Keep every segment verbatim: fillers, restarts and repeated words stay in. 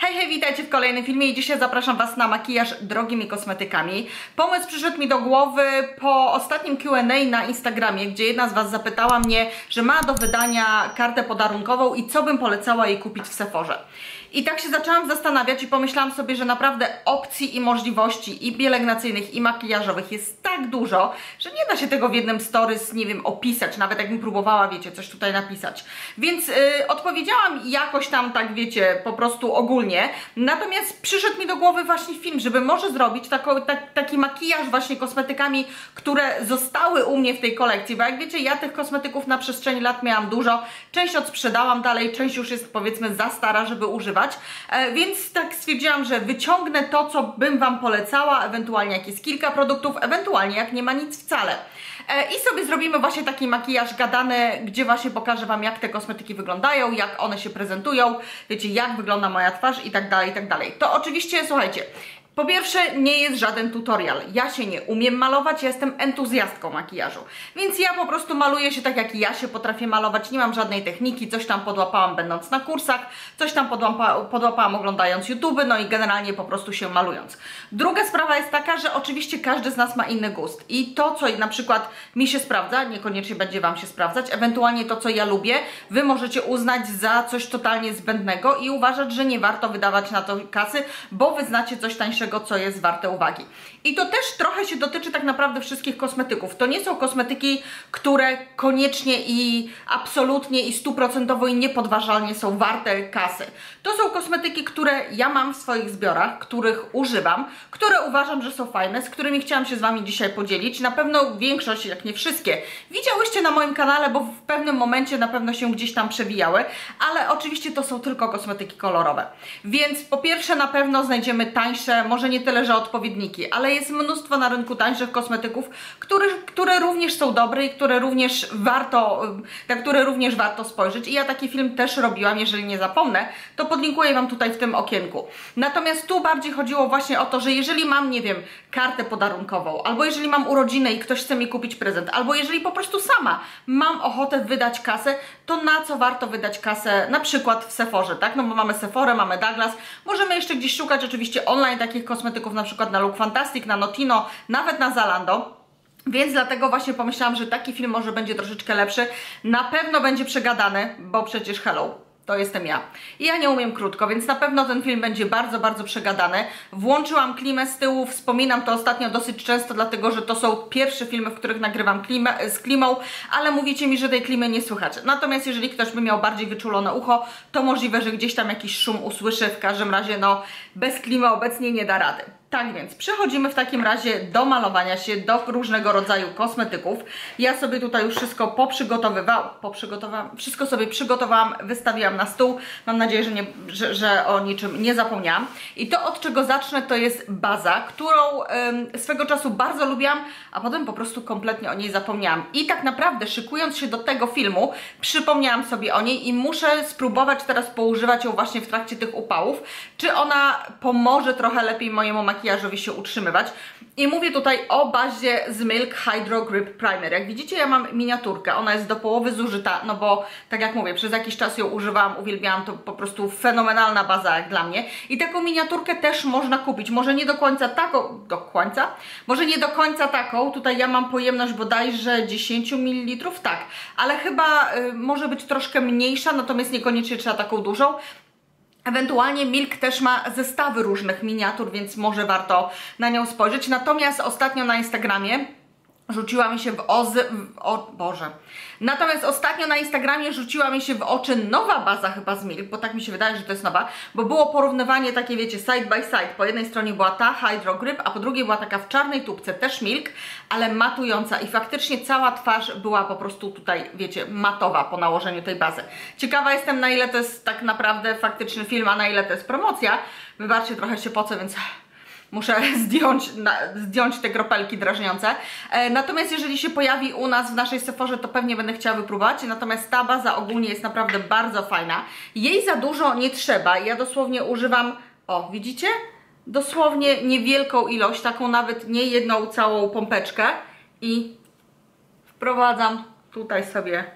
Hej, hej, witajcie w kolejnym filmie i dzisiaj zapraszam Was na makijaż drogimi kosmetykami. Pomysł przyszedł mi do głowy po ostatnim Q and A na Instagramie, gdzie jedna z Was zapytała mnie, że ma do wydania kartę podarunkową i co bym polecała jej kupić w Sephorze. I tak się zaczęłam zastanawiać i pomyślałam sobie, że naprawdę opcji i możliwości i pielęgnacyjnych i makijażowych jest tak dużo, że nie da się tego w jednym stories, nie wiem, opisać, nawet jakbym próbowała, wiecie, coś tutaj napisać. Więc yy, odpowiedziałam jakoś tam, tak wiecie, po prostu ogólnie. Natomiast przyszedł mi do głowy właśnie film, żeby może zrobić tako, tak, taki makijaż właśnie kosmetykami, które zostały u mnie w tej kolekcji, bo jak wiecie, ja tych kosmetyków na przestrzeni lat miałam dużo, część odsprzedałam dalej, część już jest powiedzmy za stara, żeby używać. E, więc tak stwierdziłam, że wyciągnę to, co bym Wam polecała, ewentualnie jak jest kilka produktów, ewentualnie jak nie ma nic wcale. E, I sobie zrobimy właśnie taki makijaż gadany, gdzie właśnie pokażę Wam, jak te kosmetyki wyglądają, jak one się prezentują, wiecie, jak wygląda moja twarz i tak dalej, i tak dalej. To oczywiście, słuchajcie, po pierwsze, nie jest żaden tutorial. Ja się nie umiem malować, ja jestem entuzjastką makijażu. Więc ja po prostu maluję się tak, jak ja się potrafię malować. Nie mam żadnej techniki, coś tam podłapałam będąc na kursach, coś tam podłapa, podłapałam oglądając YouTube, no i generalnie po prostu się malując. Druga sprawa jest taka, że oczywiście każdy z nas ma inny gust. I to, co na przykład mi się sprawdza, niekoniecznie będzie Wam się sprawdzać, ewentualnie to, co ja lubię, Wy możecie uznać za coś totalnie zbędnego i uważać, że nie warto wydawać na to kasy, bo Wy znacie coś tańszego, co jest warte uwagi. I to też trochę się dotyczy tak naprawdę wszystkich kosmetyków. To nie są kosmetyki, które koniecznie i absolutnie i stuprocentowo i niepodważalnie są warte kasy. To są kosmetyki, które ja mam w swoich zbiorach, których używam, które uważam, że są fajne, z którymi chciałam się z Wami dzisiaj podzielić. Na pewno większość, jak nie wszystkie, widziałyście na moim kanale, bo w pewnym momencie na pewno się gdzieś tam przewijały, ale oczywiście to są tylko kosmetyki kolorowe. Więc po pierwsze na pewno znajdziemy tańsze, może nie tyle, że odpowiedniki, ale jest mnóstwo na rynku tańszych kosmetyków, które, które również są dobre i które również warto, na które również warto spojrzeć. I ja taki film też robiłam, jeżeli nie zapomnę, to podlinkuję Wam tutaj w tym okienku. Natomiast tu bardziej chodziło właśnie o to, że jeżeli mam, nie wiem, kartę podarunkową, albo jeżeli mam urodziny i ktoś chce mi kupić prezent, albo jeżeli po prostu sama mam ochotę wydać kasę, to na co warto wydać kasę, na przykład w Sephorze, tak? No bo mamy Sephorę, mamy Douglas, możemy jeszcze gdzieś szukać oczywiście online takich kosmetyków, na przykład na Look Fantastic, na Notino, nawet na Zalando. Więc dlatego właśnie pomyślałam, że taki film może będzie troszeczkę lepszy. Na pewno będzie przegadany, bo przecież hello, to jestem ja. I ja nie umiem krótko, więc na pewno ten film będzie bardzo, bardzo przegadany. Włączyłam klimę z tyłu, wspominam to ostatnio dosyć często, dlatego że to są pierwsze filmy, w których nagrywam klimę, z klimą, ale mówicie mi, że tej klimy nie słychać. Natomiast jeżeli ktoś by miał bardziej wyczulone ucho, to możliwe, że gdzieś tam jakiś szum usłyszy. W każdym razie, no, bez klimy obecnie nie da rady. Tak więc przechodzimy w takim razie do malowania się, do różnego rodzaju kosmetyków. Ja sobie tutaj już wszystko poprzygotowywałam, poprzygotowałam, wszystko sobie przygotowałam, wystawiłam na stół. Mam nadzieję, że, nie, że, że o niczym nie zapomniałam. I to, od czego zacznę, to jest baza, którą ym, swego czasu bardzo lubiłam, a potem po prostu kompletnie o niej zapomniałam. I tak naprawdę, szykując się do tego filmu, przypomniałam sobie o niej i muszę spróbować teraz poużywać ją właśnie w trakcie tych upałów, czy ona pomoże trochę lepiej mojemu makijażowi makijażowi się utrzymywać. I mówię tutaj o bazie z Milk Hydro Grip Primer. Jak widzicie, ja mam miniaturkę, ona jest do połowy zużyta, no bo tak jak mówię, przez jakiś czas ją używałam, uwielbiałam, to po prostu fenomenalna baza jak dla mnie. I taką miniaturkę też można kupić, może nie do końca taką, do końca, może nie do końca taką, tutaj ja mam pojemność bodajże dziesięć mililitrów, tak, ale chyba y, może być troszkę mniejsza, natomiast niekoniecznie trzeba taką dużą. Ewentualnie Milk też ma zestawy różnych miniatur, więc może warto na nią spojrzeć. Natomiast ostatnio na Instagramie rzuciła mi się w ozy... W, o Boże. Natomiast ostatnio na Instagramie rzuciła mi się w oczy nowa baza chyba z Milk, bo tak mi się wydaje, że to jest nowa, bo było porównywanie takie, wiecie, side by side. Po jednej stronie była ta Hydro Grip, a po drugiej była taka w czarnej tubce, też Milk, ale matująca i faktycznie cała twarz była po prostu tutaj, wiecie, matowa po nałożeniu tej bazy. Ciekawa jestem, na ile to jest tak naprawdę faktyczny film, a na ile to jest promocja. Wybaczcie, trochę się pocę, więc muszę zdjąć, na, zdjąć te kropelki drażniące. E, natomiast jeżeli się pojawi u nas w naszej Sephorze, to pewnie będę chciała wypróbować. Natomiast ta baza ogólnie jest naprawdę bardzo fajna. Jej za dużo nie trzeba. Ja dosłownie używam, o widzicie? Dosłownie niewielką ilość, taką nawet nie jedną całą pompeczkę i wprowadzam tutaj sobie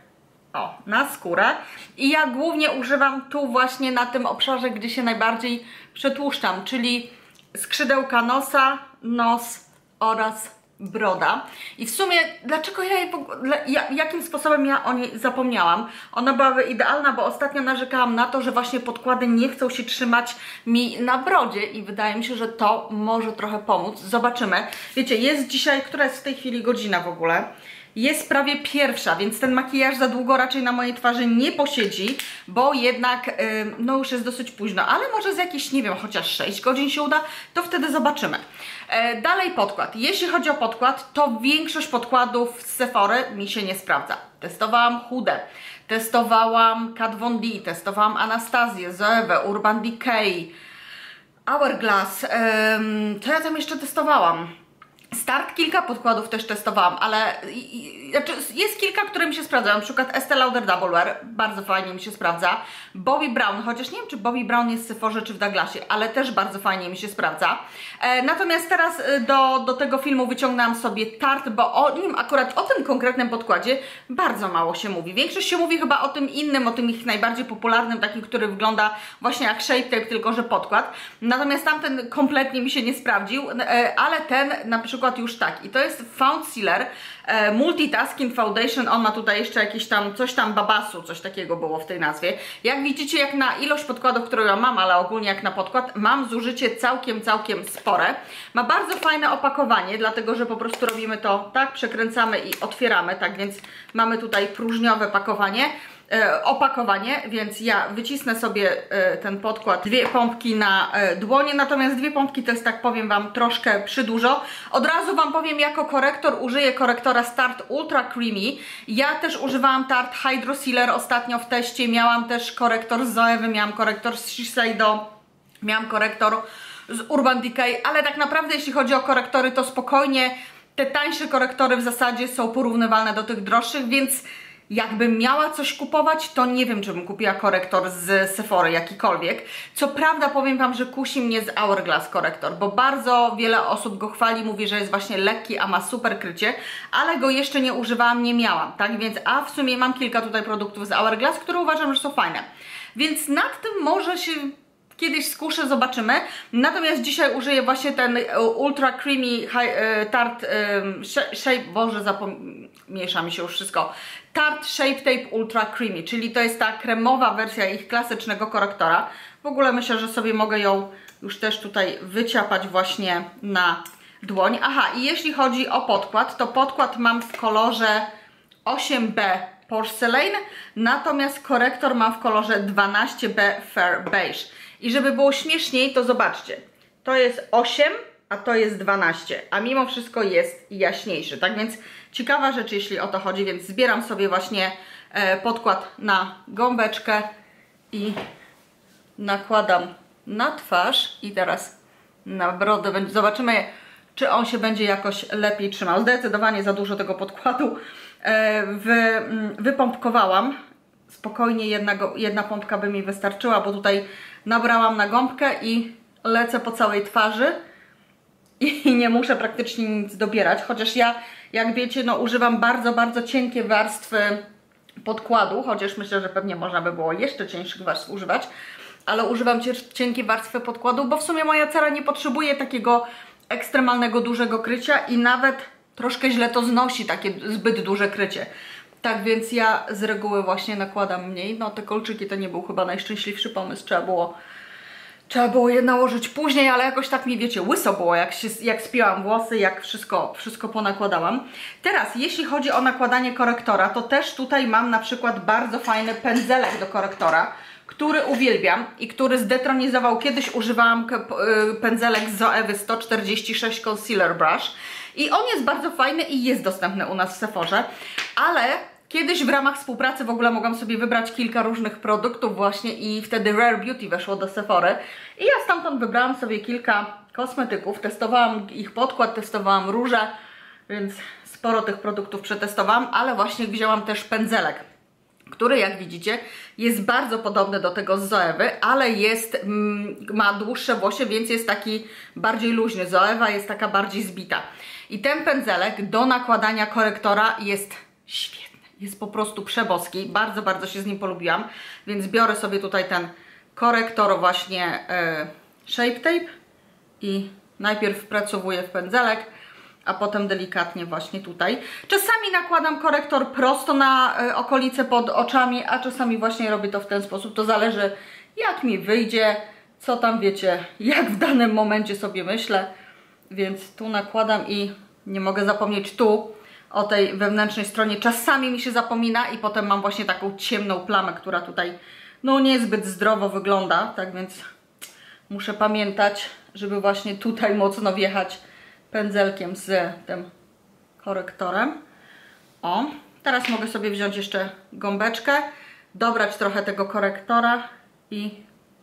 o, na skórę i ja głównie używam tu właśnie na tym obszarze, gdzie się najbardziej przetłuszczam, czyli skrzydełka nosa, nos oraz broda. I w sumie, dlaczego ja, jej w ogóle, ja jakim sposobem ja o niej zapomniałam? Ona byłaby idealna, bo ostatnio narzekałam na to, że właśnie podkłady nie chcą się trzymać mi na brodzie i wydaje mi się, że to może trochę pomóc. Zobaczymy. Wiecie, jest dzisiaj, która jest w tej chwili godzina w ogóle? Jest prawie pierwsza, więc ten makijaż za długo raczej na mojej twarzy nie posiedzi, bo jednak yy, no już jest dosyć późno, ale może z jakichś, nie wiem, chociaż sześć godzin się uda, to wtedy zobaczymy. E, dalej podkład. Jeśli chodzi o podkład, to większość podkładów z Sephory mi się nie sprawdza. Testowałam Hudę, testowałam Kat Von D, testowałam Anastazję, Zoewę, Urban Decay, Hourglass, ym, co ja tam jeszcze testowałam? Start kilka podkładów też testowałam, ale i, i, znaczy jest kilka, które mi się sprawdzają, na przykład Estée Lauder Double Wear, bardzo fajnie mi się sprawdza, Bobbi Brown, chociaż nie wiem, czy Bobbi Brown jest w Sephorze czy w Douglasie, ale też bardzo fajnie mi się sprawdza. E, natomiast teraz do, do tego filmu wyciągnęłam sobie Tarte, bo o nim, akurat o tym konkretnym podkładzie bardzo mało się mówi. Większość się mówi chyba o tym innym, o tym ich najbardziej popularnym, takim, który wygląda właśnie jak Shape Tape, tylko że podkład. Natomiast tamten kompletnie mi się nie sprawdził, e, ale ten na przykład już tak. I to jest Found Sealer e, Multitasking Foundation. On ma tutaj jeszcze jakieś tam, coś tam babasu, coś takiego było w tej nazwie. Jak widzicie, jak na ilość podkładów, którą ja mam, ale ogólnie jak na podkład, mam zużycie całkiem, całkiem spore. Ma bardzo fajne opakowanie, dlatego, że po prostu robimy to tak, przekręcamy i otwieramy, tak więc mamy tutaj próżniowe pakowanie. E, opakowanie, więc ja wycisnę sobie e, ten podkład, dwie pompki na e, dłonie, natomiast dwie pompki to jest, tak powiem Wam, troszkę przydłużo. Od razu Wam powiem, jako korektor użyję korektora z Tarte Ultra Creamy. Ja też używałam Tarte Hydro Sealer ostatnio w teście, miałam też korektor z Zoewy, miałam korektor z Shiseido, miałam korektor z Urban Decay, ale tak naprawdę jeśli chodzi o korektory, to spokojnie te tańsze korektory w zasadzie są porównywalne do tych droższych, więc jakbym miała coś kupować, to nie wiem, czy bym kupiła korektor z Sephory, jakikolwiek. Co prawda powiem Wam, że kusi mnie z Hourglass korektor, bo bardzo wiele osób go chwali, mówi, że jest właśnie lekki, a ma super krycie, ale go jeszcze nie używałam, nie miałam, tak? Więc, a w sumie mam kilka tutaj produktów z Hourglass, które uważam, że są fajne. Więc nad tym może się kiedyś skuszę, zobaczymy. Natomiast dzisiaj użyję właśnie ten Ultra Creamy high, e, Tarte e, Shape, Boże, zapomniesza mi się już wszystko. Tarte Shape Tape Ultra Creamy, czyli to jest ta kremowa wersja ich klasycznego korektora. W ogóle myślę, że sobie mogę ją już też tutaj wyciapać właśnie na dłoń. Aha, i jeśli chodzi o podkład, to podkład mam w kolorze osiem B Porcelain, natomiast korektor mam w kolorze dwanaście B Fair Beige. I żeby było śmieszniej, to zobaczcie, to jest osiem, a to jest dwanaście, a mimo wszystko jest jaśniejszy. Tak więc ciekawa rzecz, jeśli o to chodzi, więc zbieram sobie właśnie e, podkład na gąbeczkę i nakładam na twarz i teraz na brodę. Zobaczymy, czy on się będzie jakoś lepiej trzymał. Zdecydowanie za dużo tego podkładu e, wy, wypompkowałam. Spokojnie jedna, jedna pompka by mi wystarczyła, bo tutaj nabrałam na gąbkę i lecę po całej twarzy i nie muszę praktycznie nic dobierać, chociaż ja, jak wiecie, no używam bardzo, bardzo cienkie warstwy podkładu, chociaż myślę, że pewnie można by było jeszcze cieńszych warstw używać, ale używam cienkie warstwy podkładu, bo w sumie moja cera nie potrzebuje takiego ekstremalnego, dużego krycia i nawet troszkę źle to znosi, takie zbyt duże krycie. Tak więc ja z reguły właśnie nakładam mniej. No te kolczyki to nie był chyba najszczęśliwszy pomysł. Trzeba było, trzeba było je nałożyć później, ale jakoś tak mi, wiecie, łyso było, jak, się, jak spięłam włosy, jak wszystko, wszystko ponakładałam. Teraz, jeśli chodzi o nakładanie korektora, to też tutaj mam na przykład bardzo fajny pędzelek do korektora, który uwielbiam i który zdetronizował. Kiedyś używałam pędzelek z Zoewy sto czterdzieści sześć Concealer Brush i on jest bardzo fajny i jest dostępny u nas w Sephorze, ale kiedyś w ramach współpracy w ogóle mogłam sobie wybrać kilka różnych produktów właśnie i wtedy Rare Beauty weszło do Sephory i ja stamtąd wybrałam sobie kilka kosmetyków, testowałam ich podkład, testowałam róże, więc sporo tych produktów przetestowałam, ale właśnie wzięłam też pędzelek, który, jak widzicie, jest bardzo podobny do tego z Zoewy, ale jest, mm, ma dłuższe włosie, więc jest taki bardziej luźny. Zoewa jest taka bardziej zbita. I ten pędzelek do nakładania korektora jest świetny. jest po prostu przeboski. Bardzo, bardzo się z nim polubiłam, więc biorę sobie tutaj ten korektor właśnie e, Shape Tape i najpierw wpracowuję w pędzelek, a potem delikatnie właśnie tutaj. Czasami nakładam korektor prosto na y, okolice pod oczami, a czasami właśnie robię to w ten sposób. To zależy, jak mi wyjdzie, co tam wiecie, jak w danym momencie sobie myślę. Więc tu nakładam i nie mogę zapomnieć tu o tej wewnętrznej stronie. Czasami mi się zapomina i potem mam właśnie taką ciemną plamę, która tutaj no niezbyt zdrowo wygląda. Tak więc muszę pamiętać, żeby właśnie tutaj mocno wjechać pędzelkiem z tym korektorem. O, teraz mogę sobie wziąć jeszcze gąbeczkę, dobrać trochę tego korektora i,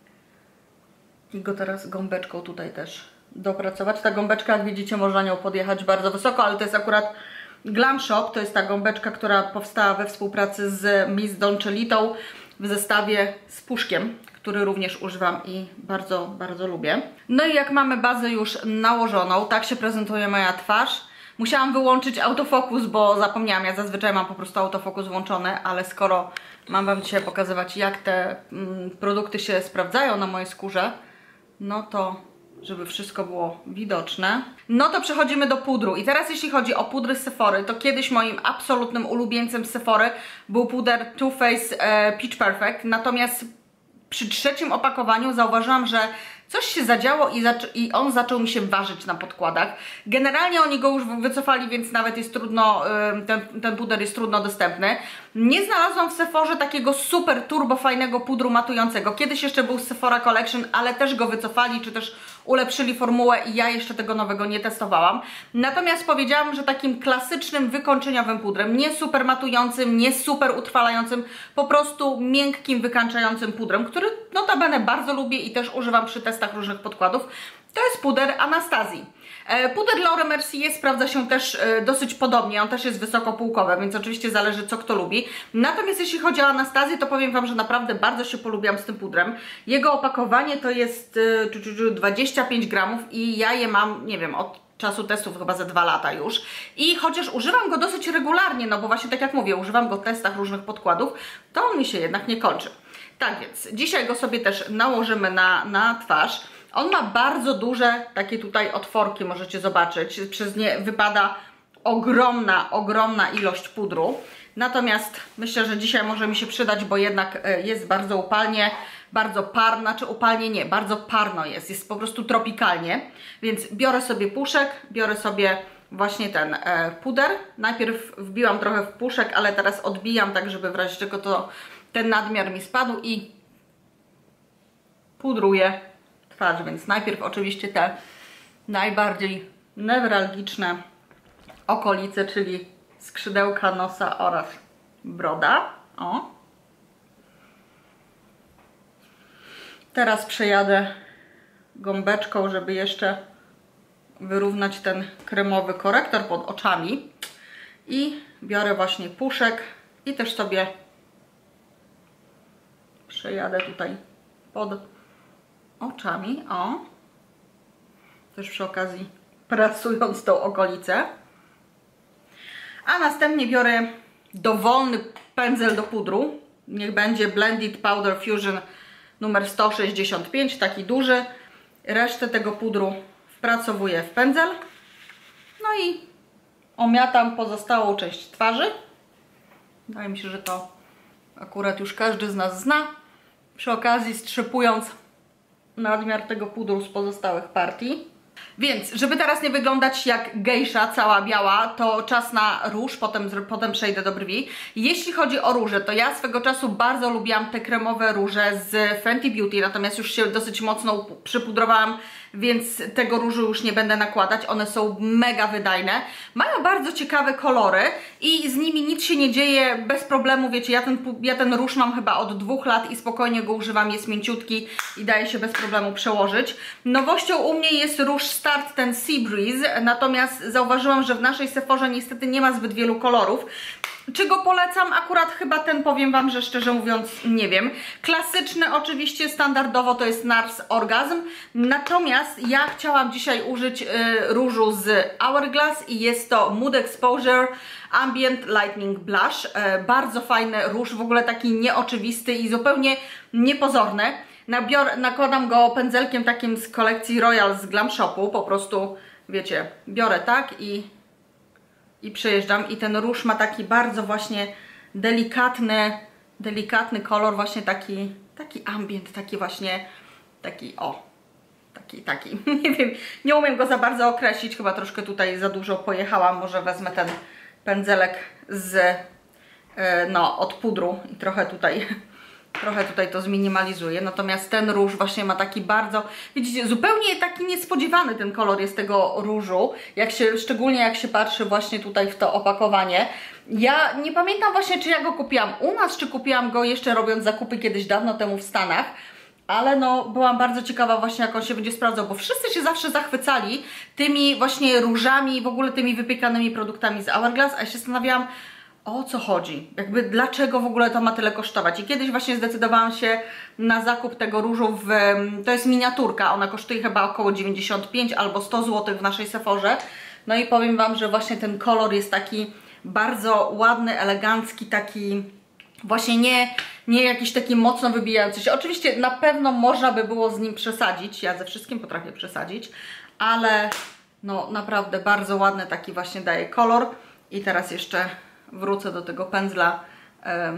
i go teraz gąbeczką tutaj też dopracować. Ta gąbeczka, jak widzicie, można nią podjechać bardzo wysoko, ale to jest akurat Glam Shop, to jest ta gąbeczka, która powstała we współpracy z Miss Dolcellitą w zestawie z puszkiem, który również używam i bardzo, bardzo lubię. No i jak mamy bazę już nałożoną, tak się prezentuje moja twarz. Musiałam wyłączyć autofokus, bo zapomniałam, ja zazwyczaj mam po prostu autofokus włączony, ale skoro mam Wam dzisiaj pokazywać, jak te mm, produkty się sprawdzają na mojej skórze, no to żeby wszystko było widoczne. No to przechodzimy do pudru. I teraz jeśli chodzi o pudry z Sephory, to kiedyś moim absolutnym ulubieńcem z Sephory był puder Too Faced e, Peach Perfect, natomiast przy trzecim opakowaniu zauważyłam, że coś się zadziało i, i on zaczął mi się ważyć na podkładach. Generalnie oni go już wycofali, więc nawet jest trudno, ten, ten puder jest trudno dostępny. Nie znalazłam w Sephorze takiego super turbo fajnego pudru matującego. Kiedyś jeszcze był Sephora Collection, ale też go wycofali, czy też ulepszyli formułę i ja jeszcze tego nowego nie testowałam. Natomiast powiedziałam, że takim klasycznym wykończeniowym pudrem, nie super matującym, nie super utrwalającym, po prostu miękkim, wykańczającym pudrem, który notabene bardzo lubię i też używam przy testach różnych podkładów, to jest puder Anastazji. Puder Laura Mercier sprawdza się też dosyć podobnie, on też jest wysokopółkowy, więc oczywiście zależy, co kto lubi. Natomiast jeśli chodzi o Anastazję, to powiem Wam, że naprawdę bardzo się polubiłam z tym pudrem. Jego opakowanie to jest dwadzieścia pięć gramów i ja je mam, nie wiem, od czasu testów chyba za dwa lata już. I chociaż używam go dosyć regularnie, no bo właśnie tak jak mówię, używam go w testach różnych podkładów, to on mi się jednak nie kończy. Tak więc, dzisiaj go sobie też nałożymy na, na twarz. On ma bardzo duże takie tutaj otworki, możecie zobaczyć. Przez nie wypada ogromna, ogromna ilość pudru. Natomiast myślę, że dzisiaj może mi się przydać, bo jednak jest bardzo upalnie, bardzo parno, znaczy upalnie nie, bardzo parno jest, jest po prostu tropikalnie. Więc biorę sobie puszek, biorę sobie właśnie ten e, puder. Najpierw wbiłam trochę w puszek, ale teraz odbijam tak, żeby w razie czego to ten nadmiar mi spadł i pudruję twarz, więc najpierw oczywiście te najbardziej newralgiczne okolice, czyli skrzydełka nosa oraz broda. O. Teraz przejadę gąbeczką, żeby jeszcze wyrównać ten kremowy korektor pod oczami i biorę właśnie puszek i też sobie przejadę tutaj pod oczami, o, też przy okazji prasując tą okolicę, a następnie biorę dowolny pędzel do pudru, niech będzie Blended Powder Fusion numer sto sześćdziesiąt pięć, taki duży, resztę tego pudru wpracowuję w pędzel, no i omiatam pozostałą część twarzy. Wydaje mi się, że to akurat już każdy z nas zna, przy okazji strzepując nadmiar tego pudru z pozostałych partii. Więc, żeby teraz nie wyglądać jak gejsza, cała biała, to czas na róż, potem, potem przejdę do brwi. Jeśli chodzi o róże, to ja swego czasu bardzo lubiłam te kremowe róże z Fenty Beauty, natomiast już się dosyć mocno przypudrowałam, więc tego różu już nie będę nakładać. One są mega wydajne, mają bardzo ciekawe kolory i z nimi nic się nie dzieje bez problemu. Wiecie, ja ten, ja ten róż mam chyba od dwóch lat i spokojnie go używam, jest mięciutki i daje się bez problemu przełożyć. Nowością u mnie jest róż start ten Sea Breeze, natomiast zauważyłam, że w naszej Sephorze niestety nie ma zbyt wielu kolorów. Czy go polecam? Akurat chyba ten, powiem Wam, że szczerze mówiąc nie wiem. Klasyczny oczywiście, standardowo to jest Nars Orgasm, natomiast ja chciałam dzisiaj użyć y, różu z Hourglass i jest to Mood Exposure Ambient Lightning Blush. Y, bardzo fajny róż, w ogóle taki nieoczywisty i zupełnie niepozorny. Nabior, nakładam go pędzelkiem takim z kolekcji Royal z Glam Shopu, po prostu, wiecie, biorę tak i, i przejeżdżam i ten róż ma taki bardzo właśnie delikatny, delikatny kolor, właśnie taki, taki ambient, taki właśnie, taki o, taki, taki, nie wiem, nie umiem go za bardzo określić, chyba troszkę tutaj za dużo pojechałam, może wezmę ten pędzelek z, no, od pudru i trochę tutaj... Trochę tutaj to zminimalizuję, natomiast ten róż właśnie ma taki bardzo, widzicie, zupełnie taki niespodziewany ten kolor jest tego różu, jak się, szczególnie jak się patrzy właśnie tutaj w to opakowanie. Ja nie pamiętam właśnie, czy ja go kupiłam u nas, czy kupiłam go jeszcze robiąc zakupy kiedyś dawno temu w Stanach, ale no byłam bardzo ciekawa właśnie, jak on się będzie sprawdzał, bo wszyscy się zawsze zachwycali tymi właśnie różami, w ogóle tymi wypiekanymi produktami z Hourglass, a ja się zastanawiałam, o co chodzi? Jakby dlaczego w ogóle to ma tyle kosztować? I kiedyś właśnie zdecydowałam się na zakup tego różu w... To jest miniaturka, ona kosztuje chyba około dziewięćdziesiąt pięć albo sto złotych w naszej Sephorze. No i powiem Wam, że właśnie ten kolor jest taki bardzo ładny, elegancki, taki właśnie nie, nie jakiś taki mocno wybijający się. Oczywiście na pewno można by było z nim przesadzić, ja ze wszystkim potrafię przesadzić, ale no naprawdę bardzo ładny taki właśnie daje kolor. I teraz jeszcze wrócę do tego pędzla e,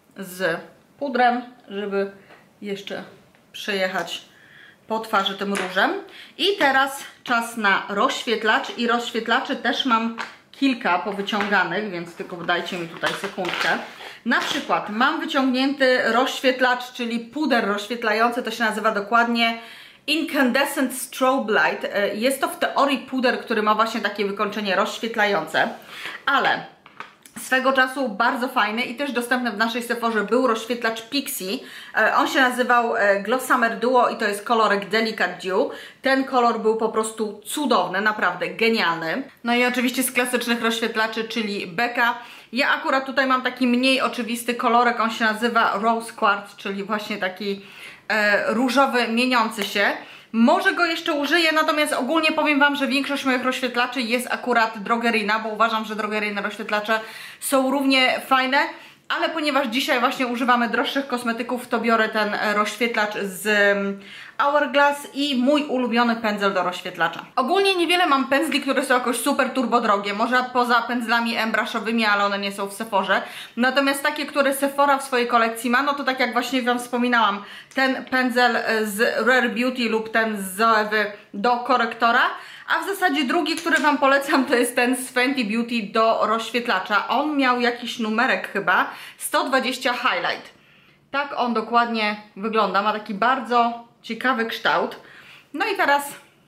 z pudrem, żeby jeszcze przejechać po twarzy tym różem. I teraz czas na rozświetlacz i rozświetlaczy też mam kilka powyciąganych, więc tylko dajcie mi tutaj sekundkę. Na przykład mam wyciągnięty rozświetlacz, czyli puder rozświetlający, to się nazywa dokładnie Incandescent Strobe Light. Jest to w teorii puder, który ma właśnie takie wykończenie rozświetlające, ale swego czasu bardzo fajny i też dostępny w naszej Sephorze był rozświetlacz Pixie. On się nazywał Glow Summer Duo i to jest kolorek Delicate Dew. Ten kolor był po prostu cudowny, naprawdę genialny. No i oczywiście z klasycznych rozświetlaczy, czyli Becca. Ja akurat tutaj mam taki mniej oczywisty kolorek, on się nazywa Rose Quartz, czyli właśnie taki e, różowy, mieniący się. Może go jeszcze użyję, natomiast ogólnie powiem Wam, że większość moich rozświetlaczy jest akurat drogeryjna, bo uważam, że drogeryjne rozświetlacze są równie fajne, ale ponieważ dzisiaj właśnie używamy droższych kosmetyków, to biorę ten rozświetlacz z Hourglass i mój ulubiony pędzel do rozświetlacza. Ogólnie niewiele mam pędzli, które są jakoś super turbo drogie, może poza pędzlami embrushowymi, ale one nie są w Sephorze. Natomiast takie, które Sephora w swojej kolekcji ma, no to tak jak właśnie Wam wspominałam, ten pędzel z Rare Beauty lub ten z Zoewy do korektora, a w zasadzie drugi, który Wam polecam, to jest ten z Fenty Beauty do rozświetlacza. On miał jakiś numerek chyba, sto dwadzieścia Highlight. Tak on dokładnie wygląda, ma taki bardzo ciekawy kształt. No i teraz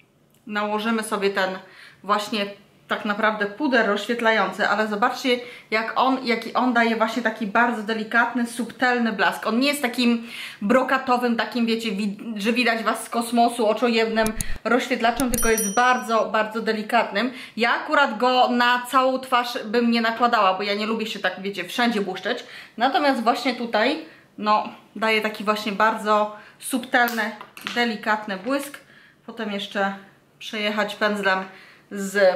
nałożymy sobie ten właśnie tak naprawdę puder rozświetlający, ale zobaczcie jak on, jaki on daje właśnie taki bardzo delikatny, subtelny blask. On nie jest takim brokatowym, takim wiecie, że widać Was z kosmosu oczojebnym rozświetlaczem, tylko jest bardzo, bardzo delikatnym. Ja akurat go na całą twarz bym nie nakładała, bo ja nie lubię się tak, wiecie, wszędzie błyszczeć. Natomiast właśnie tutaj, no, daje taki właśnie bardzo subtelny, delikatny błysk. Potem jeszcze przejechać pędzlem z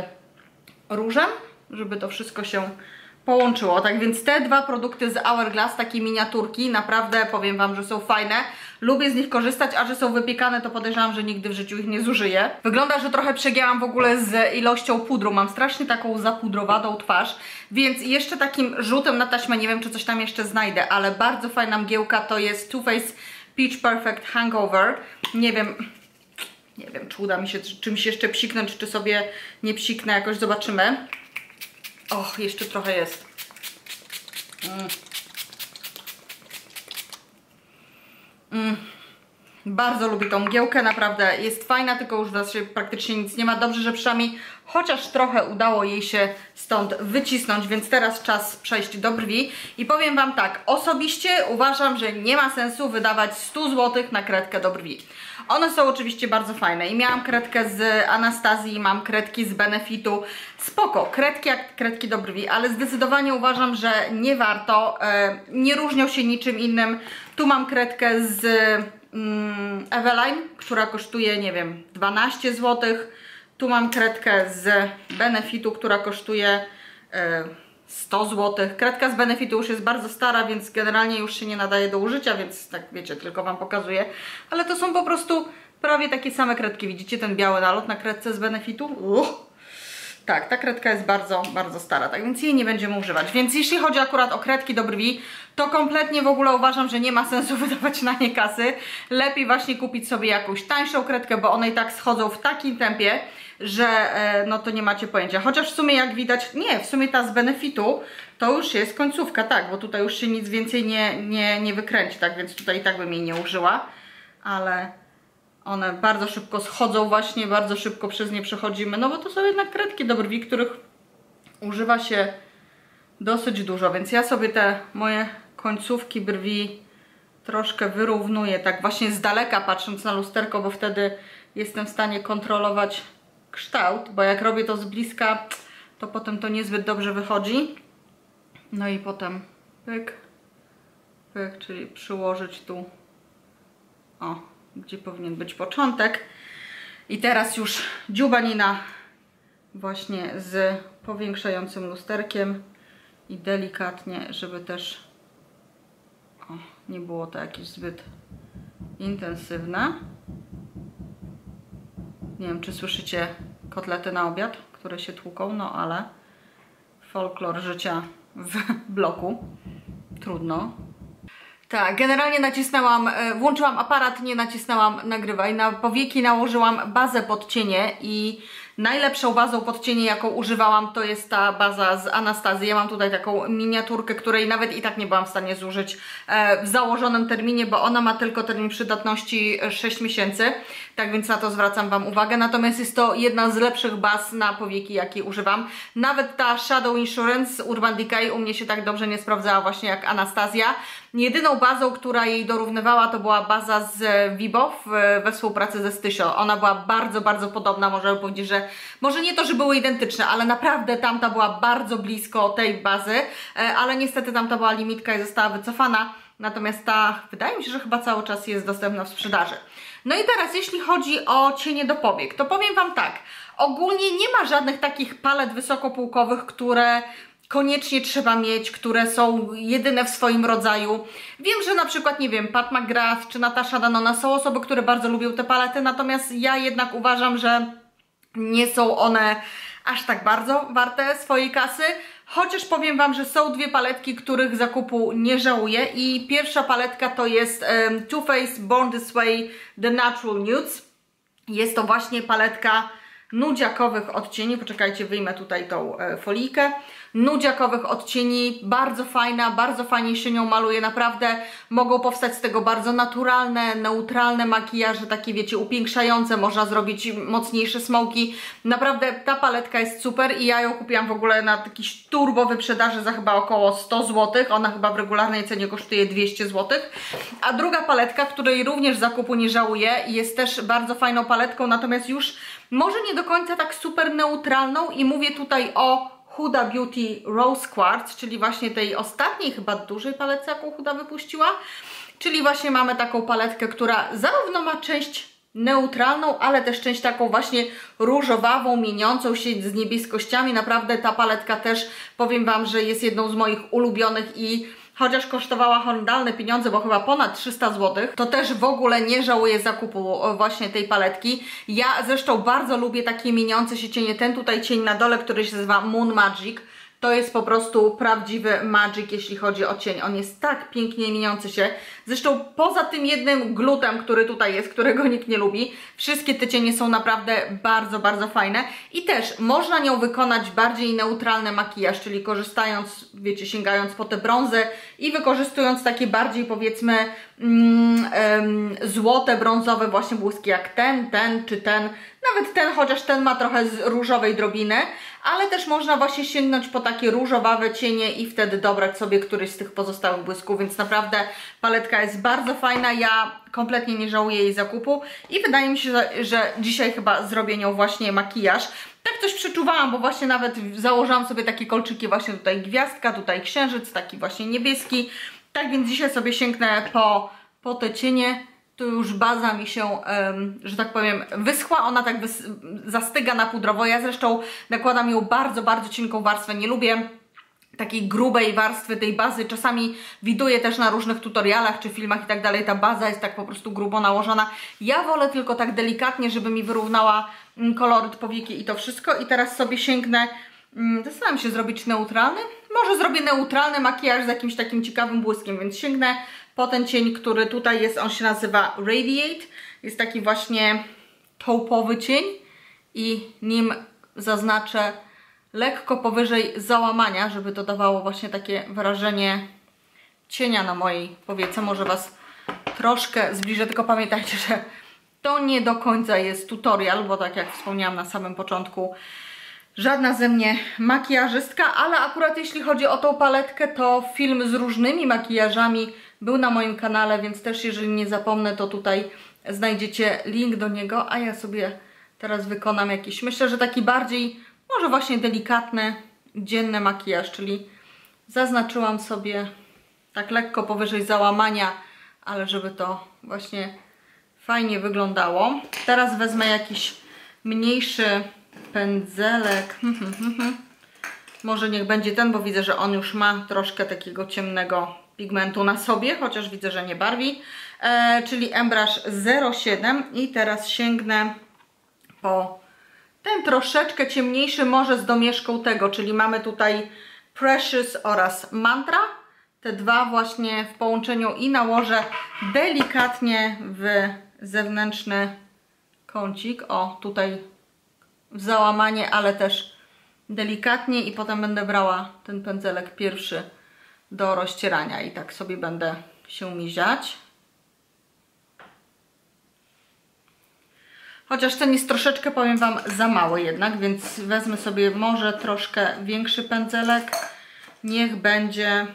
różem, żeby to wszystko się połączyło. Tak więc te dwa produkty z Hourglass, takie miniaturki, naprawdę powiem Wam, że są fajne. Lubię z nich korzystać, a że są wypiekane, to podejrzewam, że nigdy w życiu ich nie zużyję. Wygląda, że trochę przegięłam w ogóle z ilością pudru. Mam strasznie taką zapudrowaną twarz, więc jeszcze takim rzutem na taśmę, nie wiem, czy coś tam jeszcze znajdę, ale bardzo fajna mgiełka to jest Too Faced Peach Perfect Hangover. Nie wiem... Nie wiem, czy uda mi się czymś jeszcze psiknąć, czy sobie nie psiknę, jakoś zobaczymy. Och, jeszcze trochę jest. Mm. Mm. Bardzo lubię tą mgiełkę, naprawdę jest fajna, tylko już w zasadzie praktycznie nic nie ma. Dobrze, że przynajmniej chociaż trochę udało jej się stąd wycisnąć, więc teraz czas przejść do brwi. I powiem Wam tak, osobiście uważam, że nie ma sensu wydawać stu złotych na kredkę do brwi. One są oczywiście bardzo fajne i miałam kredkę z Anastazji, mam kredki z Benefitu. Spoko, kredki jak kredki do brwi, ale zdecydowanie uważam, że nie warto, e, nie różnią się niczym innym. Tu mam kredkę z mm, Eveline, która kosztuje, nie wiem, dwanaście złotych. Tu mam kredkę z Benefitu, która kosztuje e, sto złotych. Kredka z Benefitu już jest bardzo stara, więc generalnie już się nie nadaje do użycia, więc tak wiecie, tylko Wam pokazuję. Ale to są po prostu prawie takie same kredki. Widzicie ten biały nalot na kredce z Benefitu? Uff. Tak, ta kredka jest bardzo, bardzo stara, tak więc jej nie będziemy używać. Więc jeśli chodzi akurat o kredki do brwi, to kompletnie w ogóle uważam, że nie ma sensu wydawać na nie kasy. Lepiej właśnie kupić sobie jakąś tańszą kredkę, bo one i tak schodzą w takim tempie, że e, no to nie macie pojęcia. Chociaż w sumie jak widać, nie, w sumie ta z Benefitu to już jest końcówka, tak, bo tutaj już się nic więcej nie, nie, nie wykręci, tak więc tutaj i tak bym jej nie użyła, ale one bardzo szybko schodzą właśnie, bardzo szybko przez nie przechodzimy, no bo to są jednak kredki do brwi, których używa się dosyć dużo, więc ja sobie te moje końcówki brwi troszkę wyrównuję, tak właśnie z daleka patrząc na lusterko, bo wtedy jestem w stanie kontrolować kształt, bo jak robię to z bliska, to potem to niezbyt dobrze wychodzi. No i potem pyk, pyk, czyli przyłożyć tu, o, gdzie powinien być początek. I teraz już dziubanina właśnie z powiększającym lusterkiem i delikatnie, żeby też o, nie było to jakieś zbyt intensywne. Nie wiem, czy słyszycie kotlety na obiad, które się tłuką, no ale folklor życia w bloku. Trudno. Tak, generalnie nacisnęłam, włączyłam aparat, nie nacisnęłam nagrywaj. Na powieki nałożyłam bazę pod cienie i najlepszą bazą pod cienie, jaką używałam, to jest ta baza z Anastazji. Ja mam tutaj taką miniaturkę, której nawet i tak nie byłam w stanie zużyć w założonym terminie, bo ona ma tylko termin przydatności sześć miesięcy. Tak więc na to zwracam Wam uwagę. Natomiast jest to jedna z lepszych baz na powieki, jakie używam. Nawet ta Shadow Insurance Urban Decay u mnie się tak dobrze nie sprawdzała właśnie jak Anastazja. Jedyną bazą, która jej dorównywała, to była baza z Vibo we współpracy ze Stysio. Ona była bardzo, bardzo podobna, można powiedzieć, że może nie to, że były identyczne, ale naprawdę tamta była bardzo blisko tej bazy, ale niestety tamta była limitka i została wycofana, natomiast ta, wydaje mi się, że chyba cały czas jest dostępna w sprzedaży. No i teraz, jeśli chodzi o cienie do powiek, to powiem Wam tak, ogólnie nie ma żadnych takich palet wysokopółkowych, które koniecznie trzeba mieć, które są jedyne w swoim rodzaju. Wiem, że na przykład, nie wiem, Pat McGrath czy Natasha Denona są osoby, które bardzo lubią te palety, natomiast ja jednak uważam, że nie są one aż tak bardzo warte swojej kasy. Chociaż powiem Wam, że są dwie paletki, których zakupu nie żałuję i pierwsza paletka to jest um, Too Faced Born This Way The Natural Nudes. Jest to właśnie paletka nudziakowych odcieni. Poczekajcie, wyjmę tutaj tą e, folijkę. Nudziakowych odcieni, bardzo fajna, bardzo fajnie się nią maluje, naprawdę mogą powstać z tego bardzo naturalne, neutralne makijaże, takie wiecie, upiększające, można zrobić mocniejsze smoki. Naprawdę ta paletka jest super i ja ją kupiłam w ogóle na jakiejś turbo wyprzedaży za chyba około sto złotych, ona chyba w regularnej cenie kosztuje dwieście złotych. A druga paletka, której również zakupu nie żałuję, jest też bardzo fajną paletką, natomiast już może nie do końca tak super neutralną i mówię tutaj o Huda Beauty Rose Quartz, czyli właśnie tej ostatniej chyba dużej paletce, jaką Huda wypuściła. Czyli właśnie mamy taką paletkę, która zarówno ma część neutralną, ale też część taką właśnie różowawą, mieniącą się z niebieskościami. Naprawdę ta paletka też, powiem Wam, że jest jedną z moich ulubionych i chociaż kosztowała horrendalne pieniądze, bo chyba ponad trzysta złotych, to też w ogóle nie żałuję zakupu właśnie tej paletki. Ja zresztą bardzo lubię takie mieniące się cienie. Ten tutaj cień na dole, który się nazywa Moon Magic, to jest po prostu prawdziwy magic, jeśli chodzi o cień. On jest tak pięknie mieniący się. Zresztą poza tym jednym glutem, który tutaj jest, którego nikt nie lubi, wszystkie te cienie są naprawdę bardzo, bardzo fajne. I też można nią wykonać bardziej neutralny makijaż, czyli korzystając, wiecie, sięgając po te brązy i wykorzystując takie bardziej, powiedzmy, mm, um, złote, brązowe właśnie błyski jak ten, ten czy ten. Nawet ten, chociaż ten ma trochę z różowej drobiny, ale też można właśnie sięgnąć po takie różowawe cienie i wtedy dobrać sobie któryś z tych pozostałych błysków, więc naprawdę paletka jest bardzo fajna, ja kompletnie nie żałuję jej zakupu i wydaje mi się, że, że dzisiaj chyba zrobię nią właśnie makijaż. Tak coś przeczuwałam, bo właśnie nawet założyłam sobie takie kolczyki, właśnie tutaj gwiazdka, tutaj księżyc, taki właśnie niebieski, tak więc dzisiaj sobie sięgnę po, po te cienie. Tu już baza mi się, um, że tak powiem, wyschła, ona tak wys zastyga na pudrowo. Ja zresztą nakładam ją bardzo, bardzo cienką warstwę. Nie lubię takiej grubej warstwy tej bazy. Czasami widuję też na różnych tutorialach czy filmach i tak dalej, ta baza jest tak po prostu grubo nałożona. Ja wolę tylko tak delikatnie, żeby mi wyrównała koloryt powieki i to wszystko. I teraz sobie sięgnę, zastanawiam się zrobić neutralny. Może zrobię neutralny makijaż z jakimś takim ciekawym błyskiem, więc sięgnę po ten cień, który tutaj jest, on się nazywa Radiate. Jest taki właśnie taupowy cień i nim zaznaczę lekko powyżej załamania, żeby to dawało właśnie takie wrażenie cienia na mojej powiece. Może Was troszkę zbliżę, tylko pamiętajcie, że to nie do końca jest tutorial, bo tak jak wspomniałam na samym początku, żadna ze mnie makijażystka, ale akurat jeśli chodzi o tą paletkę, to film z różnymi makijażami był na moim kanale, więc też jeżeli nie zapomnę, to tutaj znajdziecie link do niego, a ja sobie teraz wykonam jakiś, myślę, że taki bardziej, może właśnie delikatny, dzienny makijaż, czyli zaznaczyłam sobie tak lekko powyżej załamania, ale żeby to właśnie fajnie wyglądało. Teraz wezmę jakiś mniejszy pędzelek, może niech będzie ten, bo widzę, że on już ma troszkę takiego ciemnego pigmentu na sobie, chociaż widzę, że nie barwi, e, czyli Embrush zero siedem i teraz sięgnę po ten troszeczkę ciemniejszy, może z domieszką tego, czyli mamy tutaj Precious oraz Mantra, te dwa właśnie w połączeniu i nałożę delikatnie w zewnętrzny kącik, o tutaj w załamanie, ale też delikatnie i potem będę brała ten pędzelek pierwszy do rozcierania i tak sobie będę się miziać. Chociaż ten jest troszeczkę, powiem Wam, za mały jednak, więc wezmę sobie może troszkę większy pędzelek. Niech będzie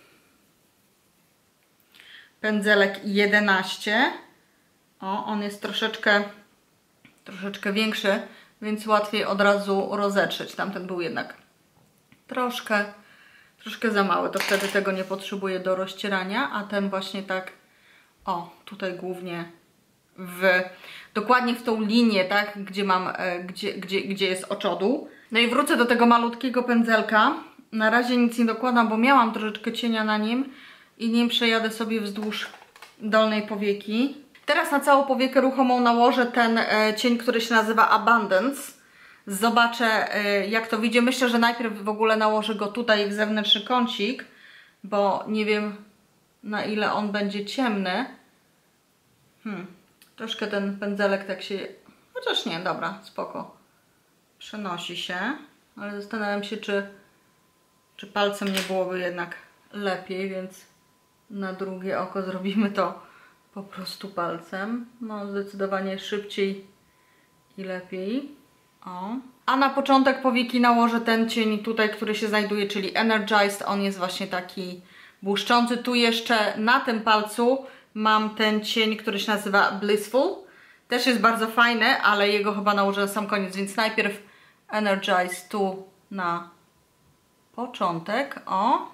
pędzelek jedenaście. O, on jest troszeczkę, troszeczkę większy, więc łatwiej od razu rozetrzeć. Tamten był jednak troszkę, troszkę za mały, to wtedy tego nie potrzebuję do rozcierania, a ten właśnie tak, o, tutaj głównie w, dokładnie w tą linię, tak, gdzie mam, e, gdzie, gdzie, gdzie jest oczodół. No i wrócę do tego malutkiego pędzelka. Na razie nic nie dokładam, bo miałam troszeczkę cienia na nim i nim przejadę sobie wzdłuż dolnej powieki. Teraz na całą powiekę ruchomą nałożę ten e, cień, który się nazywa Abundance. Zobaczę, e, jak to wyjdzie. Myślę, że najpierw w ogóle nałożę go tutaj w zewnętrzny kącik, bo nie wiem, na ile on będzie ciemny. Hmm. Troszkę ten pędzelek tak się... Chociaż nie, dobra, spoko. Przenosi się. Ale zastanawiam się, czy, czy palcem nie byłoby jednak lepiej, więc na drugie oko zrobimy to po prostu palcem. No, zdecydowanie szybciej i lepiej. O. A na początek powieki nałożę ten cień tutaj, który się znajduje, czyli Energized. On jest właśnie taki błyszczący. Tu jeszcze na tym palcu mam ten cień, który się nazywa Blissful. Też jest bardzo fajny, ale jego chyba nałożę na sam koniec, więc najpierw Energize tu na początek. O.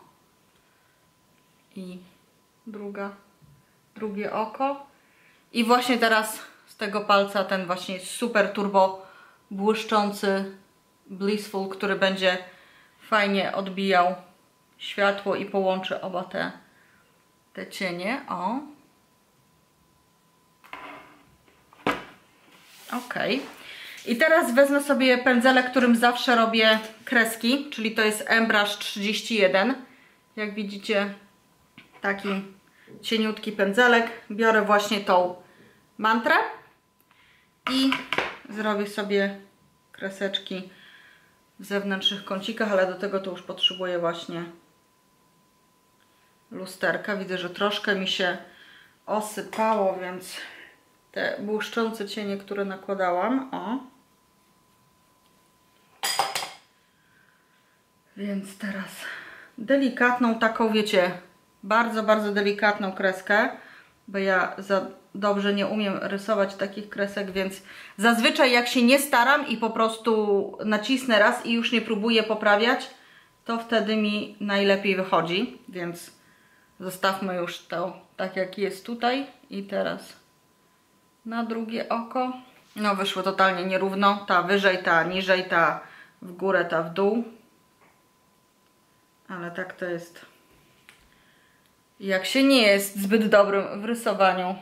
I druga, drugie oko. I właśnie teraz z tego palca ten właśnie super turbo błyszczący Blissful, który będzie fajnie odbijał światło i połączy oba te, te cienie. O. Ok. I teraz wezmę sobie pędzelek, którym zawsze robię kreski, czyli to jest Embrush trzydzieści jeden. Jak widzicie, taki cieniutki pędzelek. Biorę właśnie tą mantrę i zrobię sobie kreseczki w zewnętrznych kącikach, ale do tego to już potrzebuję właśnie lusterka. Widzę, że troszkę mi się osypało, więc te błyszczące cienie, które nakładałam. O. Więc teraz delikatną taką, wiecie, bardzo, bardzo delikatną kreskę, bo ja za dobrze nie umiem rysować takich kresek, więc zazwyczaj jak się nie staram i po prostu nacisnę raz i już nie próbuję poprawiać, to wtedy mi najlepiej wychodzi, więc zostawmy już to tak jak jest tutaj i teraz na drugie oko. No wyszło totalnie nierówno, ta wyżej, ta niżej, ta w górę, ta w dół, ale tak to jest. Jak się nie jest zbyt dobrym w rysowaniu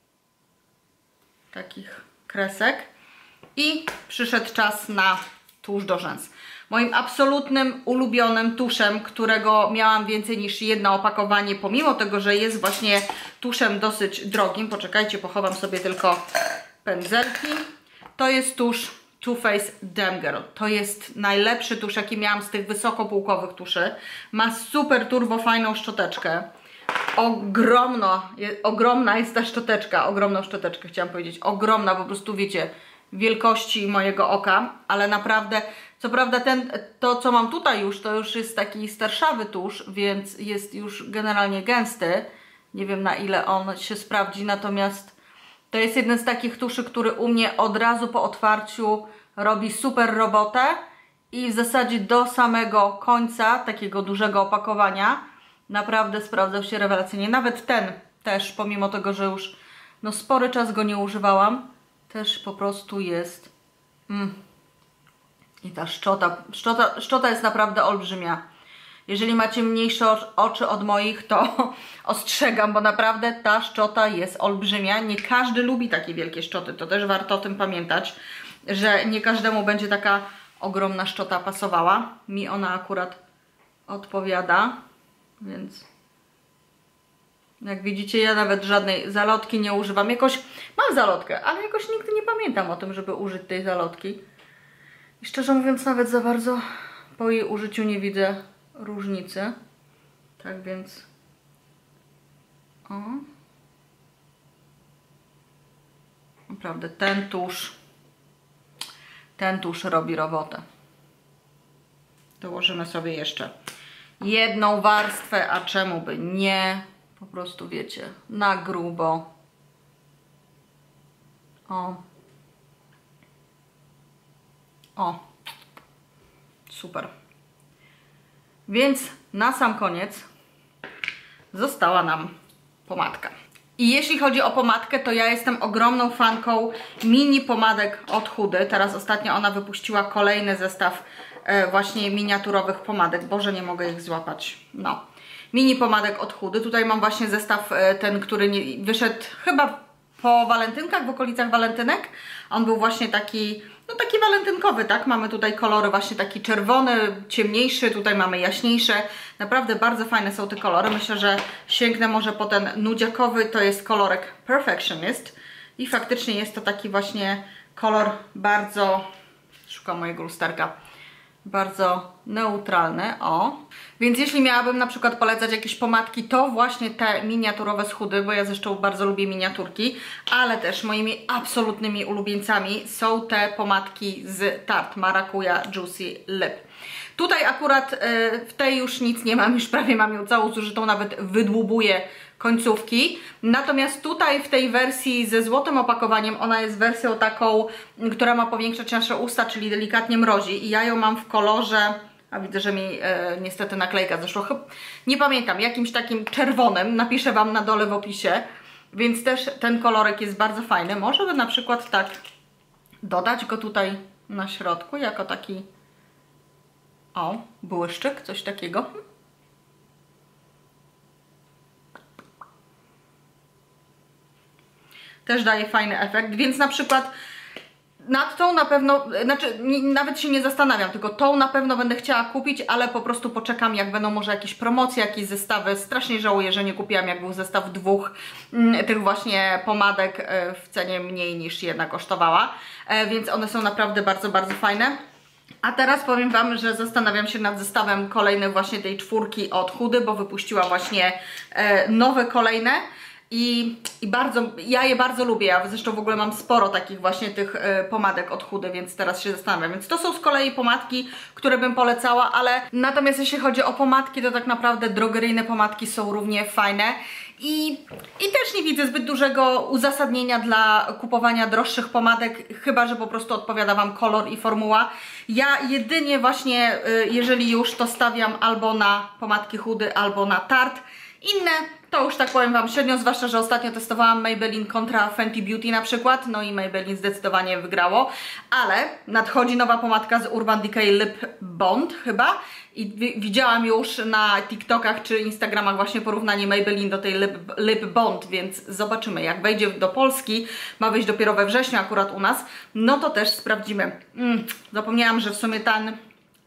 takich kresek. I przyszedł czas na tusz do rzęs. Moim absolutnym ulubionym tuszem, którego miałam więcej niż jedno opakowanie, pomimo tego, że jest właśnie tuszem dosyć drogim. Poczekajcie, pochowam sobie tylko pędzelki. To jest tusz Too Faced Damn Girl. To jest najlepszy tusz, jaki miałam z tych wysokopółkowych tuszy. Ma super turbo fajną szczoteczkę. Ogromno, ogromna jest ta szczoteczka, ogromną szczoteczkę chciałam powiedzieć, ogromna, po prostu wiecie, wielkości mojego oka, ale naprawdę, co prawda ten, to co mam tutaj już, to już jest taki starszawy tusz, więc jest już generalnie gęsty, nie wiem na ile on się sprawdzi, natomiast to jest jeden z takich tuszy, który u mnie od razu po otwarciu robi super robotę i w zasadzie do samego końca takiego dużego opakowania naprawdę sprawdzał się rewelacyjnie. Nawet ten też, pomimo tego, że już no spory czas go nie używałam, też po prostu jest mm. i ta szczota, szczota, szczota jest naprawdę olbrzymia. Jeżeli macie mniejsze oczy od moich, to ostrzegam, bo naprawdę ta szczota jest olbrzymia. Nie każdy lubi takie wielkie szczoty, to też warto o tym pamiętać, że nie każdemu będzie taka ogromna szczota pasowała. Mi ona akurat odpowiada. Więc jak widzicie, ja nawet żadnej zalotki nie używam. Jakoś mam zalotkę, ale jakoś nigdy nie pamiętam o tym, żeby użyć tej zalotki. I szczerze mówiąc, nawet za bardzo po jej użyciu nie widzę różnicy. Tak więc... O. Naprawdę ten tusz, ten tusz robi robotę. Dołożymy sobie jeszcze jedną warstwę, a czemu by nie? Po prostu wiecie, na grubo. O. O. Super. Więc na sam koniec została nam pomadka. I jeśli chodzi o pomadkę, to ja jestem ogromną fanką mini pomadek od Hudy. Teraz ostatnio ona wypuściła kolejny zestaw e, właśnie miniaturowych pomadek. Boże, nie mogę ich złapać. No. Mini pomadek od Hudy. Tutaj mam właśnie zestaw e, ten, który nie, wyszedł chyba po walentynkach, w okolicach walentynek. On był właśnie taki, no taki walentynkowy, tak? Mamy tutaj kolory właśnie taki czerwony, ciemniejszy, tutaj mamy jaśniejsze. Naprawdę bardzo fajne są te kolory. Myślę, że sięgnę może po ten nudziakowy, to jest kolorek Perfectionist. I faktycznie jest to taki właśnie kolor bardzo, szukam mojego lusterka, bardzo neutralny, o. Więc jeśli miałabym na przykład polecać jakieś pomadki, to właśnie te miniaturowe z Hudy, bo ja zresztą bardzo lubię miniaturki, ale też moimi absolutnymi ulubieńcami są te pomadki z Tarte Maracuja Juicy Lip. Tutaj akurat y, w tej już nic nie mam, już prawie mam ją całą zużytą, nawet wydłubuję końcówki. Natomiast tutaj w tej wersji ze złotym opakowaniem, ona jest wersją taką, która ma powiększać nasze usta, czyli delikatnie mrozi. I ja ją mam w kolorze, a widzę, że mi e, niestety naklejka zeszła, nie pamiętam, jakimś takim czerwonym, napiszę Wam na dole w opisie. Więc też ten kolorek jest bardzo fajny. Może by na przykład tak dodać go tutaj na środku, jako taki, o, błyszczyk, coś takiego. Też daje fajny efekt, więc na przykład nad tą na pewno, znaczy nie, nawet się nie zastanawiam, tylko tą na pewno będę chciała kupić, ale po prostu poczekam, jak będą może jakieś promocje, jakieś zestawy. Strasznie żałuję, że nie kupiłam, jak był zestaw dwóch mm, tych właśnie pomadek y, w cenie mniej niż jedna kosztowała, y, więc one są naprawdę bardzo, bardzo fajne. A teraz powiem Wam, że zastanawiam się nad zestawem kolejny właśnie tej czwórki od Hudy, bo wypuściła właśnie y, nowe kolejne. i, i bardzo, ja je bardzo lubię, ja zresztą w ogóle mam sporo takich właśnie tych y, pomadek od Hudy, więc teraz się zastanawiam, więc to są z kolei pomadki, które bym polecała, ale natomiast jeśli chodzi o pomadki, to tak naprawdę drogeryjne pomadki są równie fajne. I, I też nie widzę zbyt dużego uzasadnienia dla kupowania droższych pomadek, chyba że po prostu odpowiada Wam kolor i formuła. Ja jedynie właśnie, jeżeli już, to stawiam albo na pomadki Hudy, albo na Tarte. Inne to już tak powiem Wam średnio, zwłaszcza że ostatnio testowałam Maybelline kontra Fenty Beauty na przykład, no i Maybelline zdecydowanie wygrało, ale nadchodzi nowa pomadka z Urban Decay Lip Bond chyba i widziałam już na TikTokach czy Instagramach właśnie porównanie Maybelline do tej Lip, Lip Bond, więc zobaczymy, jak wejdzie do Polski, ma wyjść dopiero we wrześniu akurat u nas, no to też sprawdzimy. Mm, zapomniałam, że w sumie ten,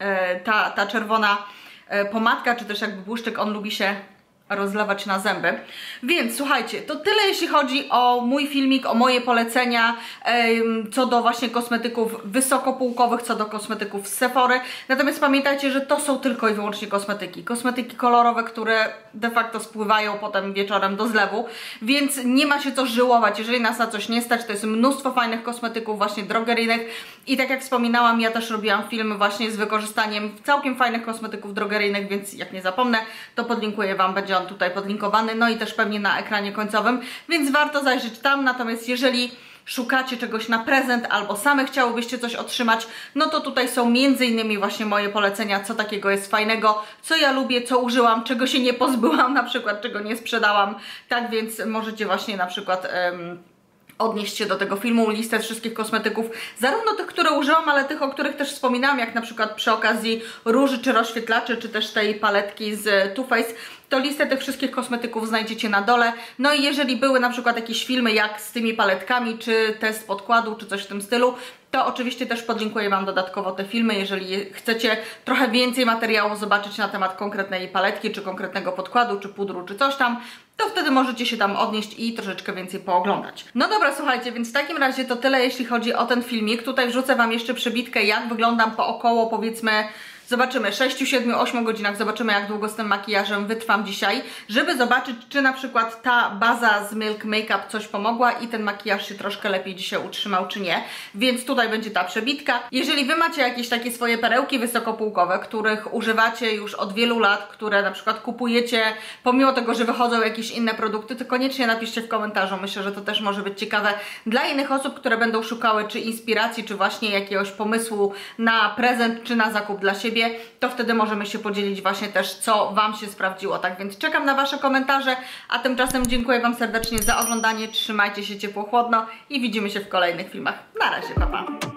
ta, ta czerwona pomadka, czy też jakby błyszczyk, on lubi się rozlewać na zęby. Więc słuchajcie, to tyle jeśli chodzi o mój filmik, o moje polecenia ym, co do właśnie kosmetyków wysokopółkowych, co do kosmetyków z Sephory. Natomiast pamiętajcie, że to są tylko i wyłącznie kosmetyki. Kosmetyki kolorowe, które de facto spływają potem wieczorem do zlewu, więc nie ma się co żyłować. Jeżeli nas na coś nie stać, to jest mnóstwo fajnych kosmetyków właśnie drogeryjnych i tak jak wspominałam, ja też robiłam filmy właśnie z wykorzystaniem całkiem fajnych kosmetyków drogeryjnych, więc jak nie zapomnę, to podlinkuję Wam, będzie on tutaj podlinkowany, no i też pewnie na ekranie końcowym, więc warto zajrzeć tam. Natomiast jeżeli szukacie czegoś na prezent albo same chciałybyście coś otrzymać, no to tutaj są między innymi właśnie moje polecenia, co takiego jest fajnego, co ja lubię, co użyłam, czego się nie pozbyłam, na przykład czego nie sprzedałam, tak więc możecie właśnie na przykład um, odnieść się do tego filmu, listę wszystkich kosmetyków, zarówno tych, które użyłam, ale tych, o których też wspominałam, jak na przykład przy okazji róży czy rozświetlaczy, czy też tej paletki z Too Faced, to listę tych wszystkich kosmetyków znajdziecie na dole. No i jeżeli były na przykład jakieś filmy jak z tymi paletkami, czy test podkładu, czy coś w tym stylu, to oczywiście też podlinkuję Wam dodatkowo te filmy, jeżeli chcecie trochę więcej materiału zobaczyć na temat konkretnej paletki, czy konkretnego podkładu, czy pudru, czy coś tam, to wtedy możecie się tam odnieść i troszeczkę więcej pooglądać. No dobra, słuchajcie, więc w takim razie to tyle, jeśli chodzi o ten filmik. Tutaj wrzucę Wam jeszcze przebitkę, jak wyglądam po około, powiedzmy, zobaczymy, sześciu, siedmiu, ośmiu godzinach, zobaczymy, jak długo z tym makijażem wytrwam dzisiaj, żeby zobaczyć, czy na przykład ta baza z Milk Makeup coś pomogła i ten makijaż się troszkę lepiej dzisiaj utrzymał, czy nie. Więc tutaj będzie ta przebitka. Jeżeli Wy macie jakieś takie swoje perełki wysokopółkowe, których używacie już od wielu lat, które na przykład kupujecie, pomimo tego, że wychodzą jakieś inne produkty, to koniecznie napiszcie w komentarzu. Myślę, że to też może być ciekawe dla innych osób, które będą szukały czy inspiracji, czy właśnie jakiegoś pomysłu na prezent, czy na zakup dla siebie. To wtedy możemy się podzielić właśnie też, co Wam się sprawdziło. Tak więc czekam na Wasze komentarze, a tymczasem dziękuję Wam serdecznie za oglądanie, trzymajcie się ciepło, chłodno i widzimy się w kolejnych filmach. Na razie, pa pa!